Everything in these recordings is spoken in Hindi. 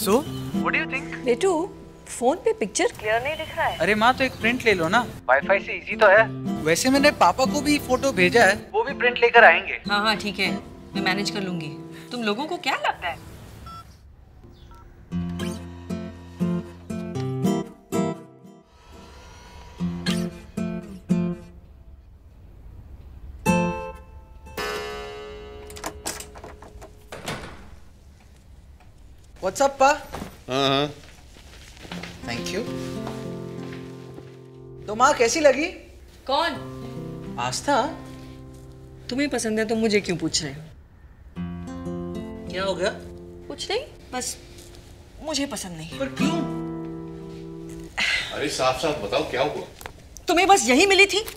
So, what do you think? बेटू, फोन पे पिक्चर क्लियर नहीं दिख रहा है। अरे माँ तो एक प्रिंट ले लो ना, वाईफाई से इजी तो है। वैसे मैंने पापा को भी फोटो भेजा है, वो भी प्रिंट लेकर आएंगे। हाँ हाँ ठीक है, मैं मैनेज कर लूंगी। तुम लोगों को क्या लगता है? What's up, पा? हाँ। Thank you. तो माँ कैसी लगी? कौन? आस्था? तुम्हें पसंद है तो मुझे क्यों पूछ रहे हो? क्या हो गया? कुछ नहीं, बस मुझे पसंद नहीं। पर क्यों? अरे साफ साफ बताओ क्या हुआ? तुम्हें बस यही मिली थी?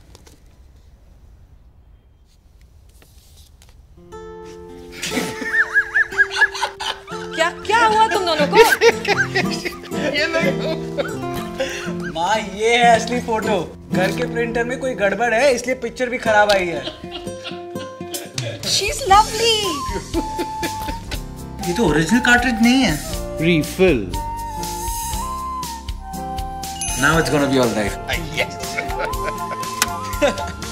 क्या क्या हुआ तुम दोनों को? ये नहीं। माँ ये है असली फोटो। घर के प्रिंटर में कोई गड़बड़ है इसलिए पिक्चर भी खराब आई है। She's lovely. ये तो ओरिजिनल कार्ट्रिज नहीं है। Refill. Now it's gonna be all right. Yes.